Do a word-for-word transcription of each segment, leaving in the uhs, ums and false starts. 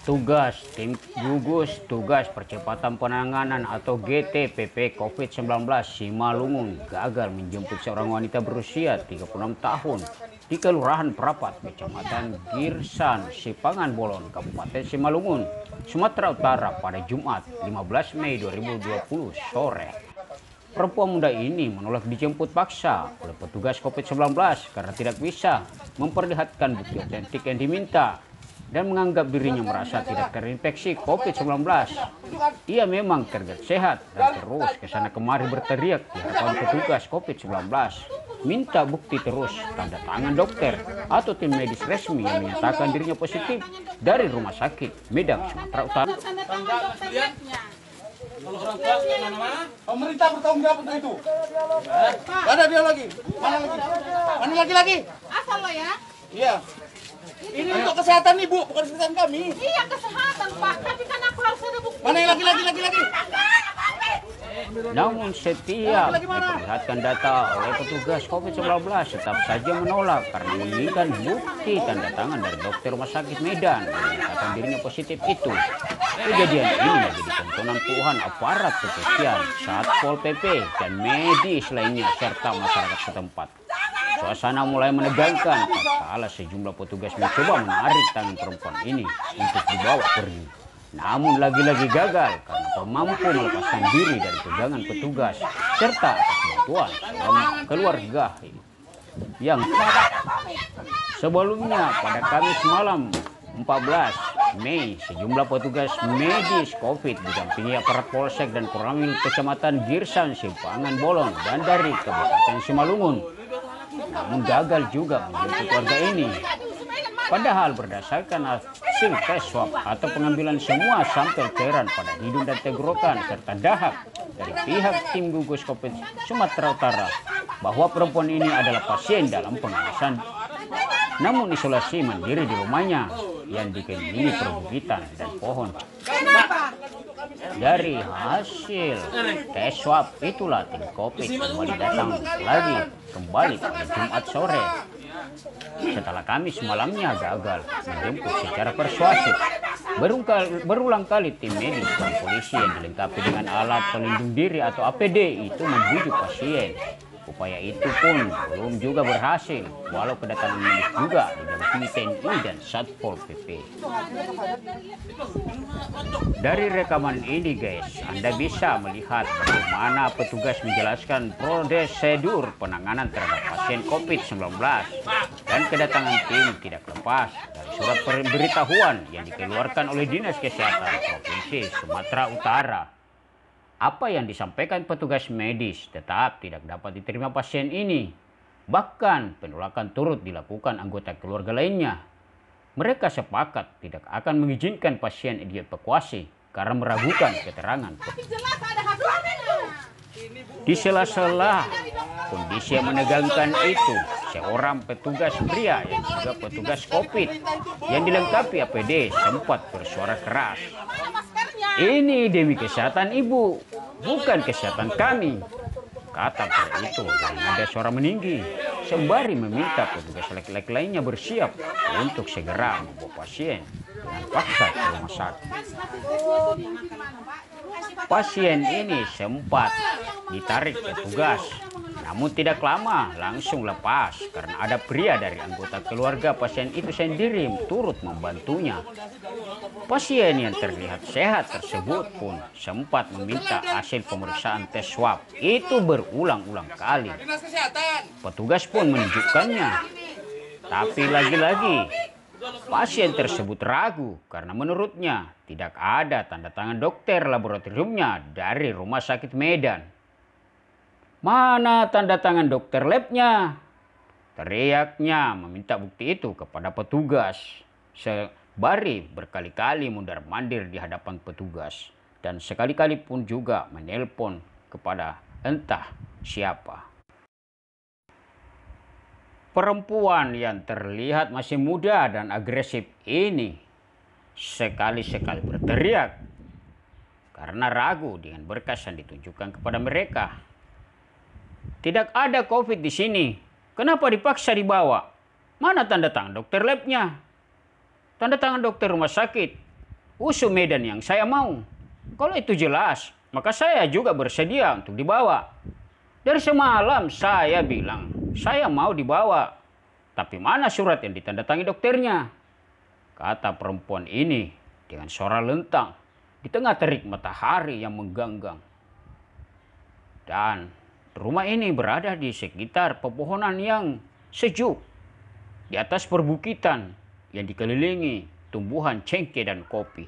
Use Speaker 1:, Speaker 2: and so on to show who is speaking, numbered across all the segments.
Speaker 1: Petugas tim gugus tugas percepatan penanganan atau G T P P COVID sembilan belas Simalungun gagal menjemput seorang wanita berusia tiga puluh enam tahun di Kelurahan Prapat, Kecamatan Girsan, Sipangan Bolon, Kabupaten Simalungun, Sumatera Utara pada Jumat lima belas Mei dua ribu dua puluh sore. Perempuan muda ini menolak dijemput paksa oleh petugas COVID sembilan belas karena tidak bisa memperlihatkan bukti otentik yang diminta dan menganggap dirinya merasa tidak terinfeksi COVID sembilan belas. Ia memang terlihat sehat dan terus kesana kemari berteriak di hadapan petugas COVID sembilan belas. Minta bukti terus tanda tangan dokter atau tim medis resmi yang menyatakan dirinya positif dari Rumah Sakit Medan, Sumatera Utara.
Speaker 2: Kalau orang tua mana-mana, pemerintah bertanggung jawab untuk itu. Gak ada dia lagi. Mana lagi? Mana lagi lagi?
Speaker 3: Asal lo ya?
Speaker 2: Iya. Ini untuk kesehatan ibu, bukan kesehatan kami.
Speaker 3: Iya kesehatan pak, tapi kan aku harus ada bukti.
Speaker 2: Mana yang lagi lagi lagi lagi?
Speaker 1: Namun setiap diperlihatkan data oleh petugas COVID sembilan belas tetap saja menolak karena menginginkan bukti tanda tangan dari dokter Rumah Sakit Medan yang menyatakan dirinya positif itu. Kejadian ini menjadi tontonan puluhan aparat kepolisian, Satpol P P, dan medis lainnya serta masyarakat setempat. Suasana mulai menegangkan tatkala sejumlah petugas mencoba menarik tangan perempuan ini untuk dibawa pergi. Namun lagi-lagi gagal karena tak mampu melepaskan diri dari pegangan petugas serta atas bantuan seorang keluarga yang sebelumnya pada Kamis malam empat belas Mei sejumlah petugas medis COVID didampingi aparat Polsek dan Koramil Kecamatan Girsan, Sipangan Bolon dan dari Kabupaten Simalungun, namun gagal juga menjemput warga ini. Padahal berdasarkan hasil tes swab atau pengambilan semua sampel cairan pada hidung dan tenggorokan serta dahak dari pihak tim gugus COVID Sumatera Utara bahwa perempuan ini adalah pasien dalam pengawasan namun isolasi mandiri di rumahnya yang dikelilingi perbukitan dan pohon. Dari hasil tes swab itulah tim COVID kembali datang lagi kembali pada Jumat sore. Setelah Kamis malamnya gagal menjemput secara persuasif, berulang kali tim medis dan polisi yang dilengkapi dengan alat pelindung diri atau A P D itu membujuk pasien. Upaya itu pun belum juga berhasil, walau kedatangan medis juga didampingi T N I dan Satpol P P. Dari rekaman ini guys, Anda bisa melihat bagaimana petugas menjelaskan prosedur penanganan terhadap pasien COVID sembilan belas dan kedatangan tim tidak lepas dari surat pemberitahuan yang dikeluarkan oleh Dinas Kesehatan Provinsi Sumatera Utara. Apa yang disampaikan petugas medis tetap tidak dapat diterima pasien ini. Bahkan penolakan turut dilakukan anggota keluarga lainnya. Mereka sepakat tidak akan mengizinkan pasien dievakuasi karena meragukan keterangan. Di sela-sela kondisi yang menegangkan itu, seorang petugas pria yang juga petugas COVID yang dilengkapi A P D sempat bersuara keras. Ini demi kesehatan ibu, bukan kesehatan kami, kata pria itu dengan nada suara meninggi, sembari meminta petugas laki-laki lainnya bersiap untuk segera membawa pasien dengan paksa ke rumah sakit. Pasien ini sempat ditarik petugas, namun tidak lama langsung lepas karena ada pria dari anggota keluarga pasien itu sendiri turut membantunya. Pasien yang terlihat sehat tersebut pun sempat meminta hasil pemeriksaan tes swab itu berulang-ulang kali. Petugas pun menunjukkannya, tapi lagi-lagi pasien tersebut ragu karena menurutnya tidak ada tanda tangan dokter laboratoriumnya dari Rumah Sakit Medan. Mana tanda tangan dokter labnya? Teriaknya meminta bukti itu kepada petugas. Sembari berkali-kali mundar-mandir di hadapan petugas. Dan sekali-kali pun juga menelpon kepada entah siapa. Perempuan yang terlihat masih muda dan agresif ini sekali-sekali berteriak karena ragu dengan berkas yang ditunjukkan kepada mereka. Tidak ada COVID di sini. Kenapa dipaksa dibawa? Mana tanda tangan dokter labnya? Tanda tangan dokter rumah sakit. U S U Medan yang saya mau. Kalau itu jelas, maka saya juga bersedia untuk dibawa. Dari semalam saya bilang, saya mau dibawa. Tapi mana surat yang ditandatangani dokternya? Kata perempuan ini dengan suara lentang di tengah terik matahari yang mengganggang. Dan rumah ini berada di sekitar pepohonan yang sejuk. Di atas perbukitan yang dikelilingi tumbuhan cengkeh dan kopi.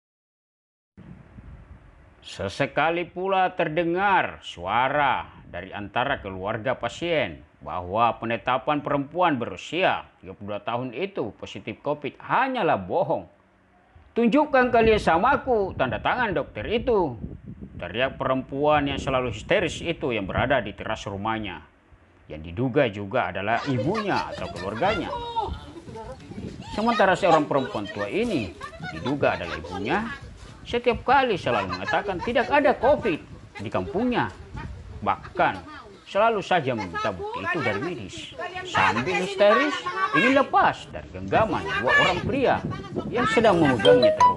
Speaker 1: Sesekali pula terdengar suara dari antara keluarga pasien bahwa penetapan perempuan berusia tiga puluh dua tahun itu positif COVID hanyalah bohong. Tunjukkan kalian samaku tanda tangan dokter itu. Teriak perempuan yang selalu histeris itu yang berada di teras rumahnya. Yang diduga juga adalah ibunya atau keluarganya. Sementara seorang perempuan tua ini diduga adalah ibunya. Setiap kali selalu mengatakan tidak ada COVID di kampungnya. Bahkan selalu saja meminta bukti itu dari medis. Sambil histeris ingin lepas dari genggaman dua orang pria yang sedang memegangnya terus.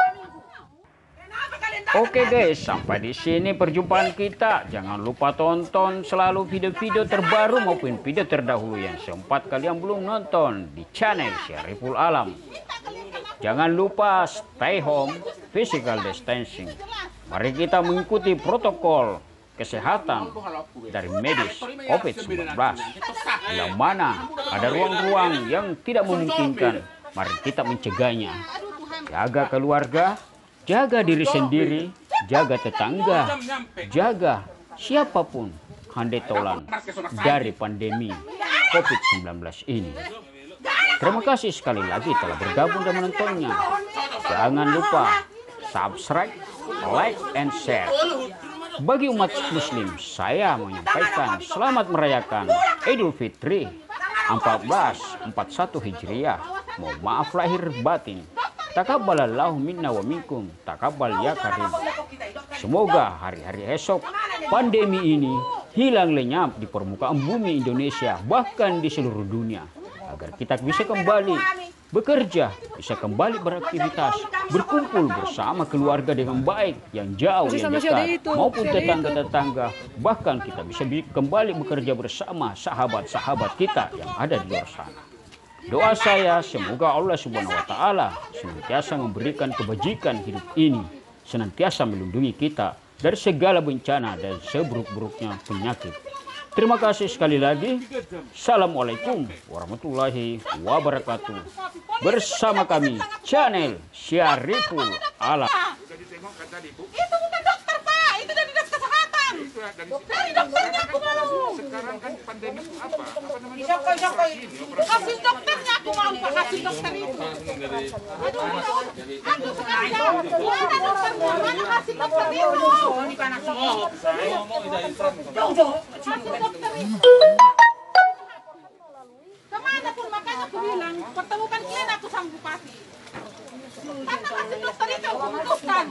Speaker 1: Oke guys, sampai di sini perjumpaan kita. Jangan lupa tonton selalu video-video terbaru maupun video terdahulu yang sempat kalian belum nonton di channel Syariful Alam. Jangan lupa stay home, physical distancing. Mari kita mengikuti protokol kesehatan dari medis COVID sembilan belas. Yang mana ada ruang-ruang yang tidak memungkinkan, mari kita mencegahnya. Jaga keluarga, jaga diri sendiri, jaga tetangga, jaga siapapun handai tolan dari pandemi COVID sembilan belas ini. Terima kasih sekali lagi telah bergabung dan menontonnya. Jangan lupa subscribe, like, and share. Bagi umat muslim, saya menyampaikan selamat merayakan Idul Fitri seribu empat ratus empat puluh satu Hijriah. Mohon maaf lahir batin. Takabbalallahu minna wa minkum. Takabbal ya karim. Semoga hari-hari esok pandemi ini hilang lenyap di permukaan bumi Indonesia, bahkan di seluruh dunia. Agar kita bisa kembali bekerja, bisa kembali beraktivitas, berkumpul bersama keluarga dengan baik, yang jauh, yang dekat, maupun tetangga-tetangga. Bahkan kita bisa kembali bekerja bersama sahabat-sahabat kita yang ada di luar sana. Doa saya semoga Allah Subhanahu wa Ta'ala senantiasa memberikan kebajikan hidup ini, senantiasa melindungi kita dari segala bencana dan seburuk-buruknya penyakit. Terima kasih sekali lagi. Assalamualaikum warahmatullahi wabarakatuh. Bersama kami channel Syariful Alam.
Speaker 3: Itu bukan dokter, Pak. Itu dari dinas kesehatan. Dari dokternya aku mau.
Speaker 4: Sekarang kan pandemi itu apa? Apa namanya?
Speaker 3: Kasih dokternya aku mau, Pak. Kasih dokter itu. Aduh, aku sekarang jauh. Mana dokternya? Mana kasih dokter itu? Kasih dokter itu. Kemana pun makanya aku bilang, pertemukan kalian aku sama bupati. Karena kasih dokter itu bukan.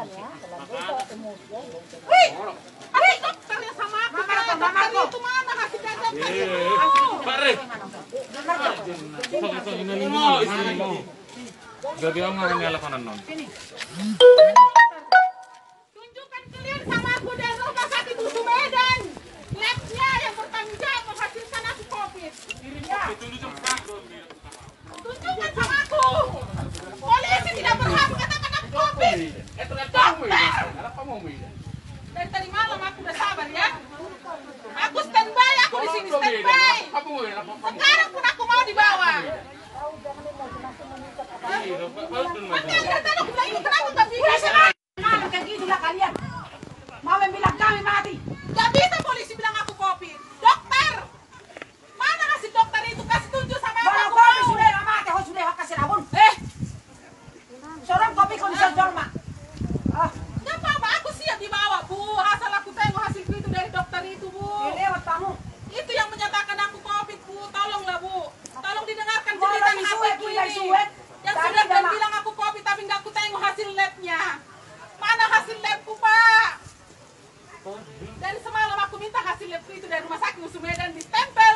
Speaker 3: Wih, ada dokter yang sama aku. Dokter itu mana kasih dokter itu?
Speaker 4: Pare. Ini ini mau, ini mau. Gak bilang nggak ini alasan non.
Speaker 3: Tunjukkan kalian sama aku dari rumah sakit U S U Medan. Labnya yang bertanggung jawab menghasilkan aku COVID. Tunjukkan sama aku. Polisi tidak berhak mengatakan aku COVID. Dokter. Dari tadi malam aku udah sabar ya. Aku standby, aku di sini standby. Sekarang pun aku mau dibawa. Nanti yang datang aku bilang ini kenapa gak bisa?
Speaker 5: Mana kayak gitu lah kalian? Mau bilang kami mati?
Speaker 3: Gak bisa polisi bilang aku COVID. Dokter. Mana kasih dokter itu? Kasih tunjuk sama aku.
Speaker 5: Kalau
Speaker 3: Aku
Speaker 5: kopi
Speaker 3: mau.
Speaker 5: sudah lama mati, kau sudah kasih rabun.
Speaker 3: Eh,
Speaker 5: Seorang kopi kau bisa jual mak. Ah,
Speaker 3: gak apa-apa. Aku siap dibawa, Bu. Asal aku tengok hasil itu dari dokter itu, Bu.
Speaker 5: ini lewat kamu.
Speaker 3: Itu yang menyatakan aku COVID, Bu. Tolonglah, Bu. Tolong didengarkan
Speaker 5: Kalau
Speaker 3: cerita
Speaker 5: disuet,
Speaker 3: aku
Speaker 5: tidak
Speaker 3: ini.
Speaker 5: disuet.
Speaker 3: Yang
Speaker 5: Tadi
Speaker 3: sudah
Speaker 5: dah, Mak.
Speaker 3: bilang aku COVID tapi nggak aku tengok hasil labnya. Mana hasil labku, Pak? Dari semalam aku minta hasil labku itu dari rumah sakit U S U Medan ditempel.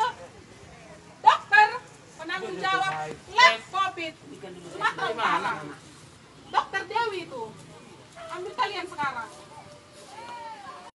Speaker 3: Dokter penanggung jawab lab COVID Sumatera Utara. Dokter Dewi itu. Ambil kalian sekarang.